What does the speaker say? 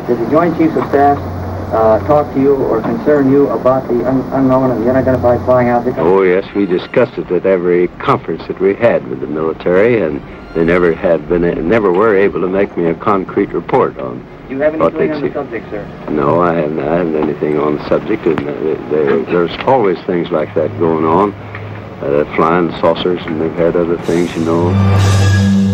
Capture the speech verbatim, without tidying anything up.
Did the Joint Chiefs of Staff uh, talk to you or concern you about the un unknown and the unidentified flying object? Oh, yes, we discussed it at every conference that we had with the military, and they never had been, never were able to make me a concrete report on. Do you have what anything they'd on the see. subject, sir? No, I haven't, I haven't anything on the subject, and uh, there, there's always things like that going on. Uh, flying saucers, and they've had other things, you know.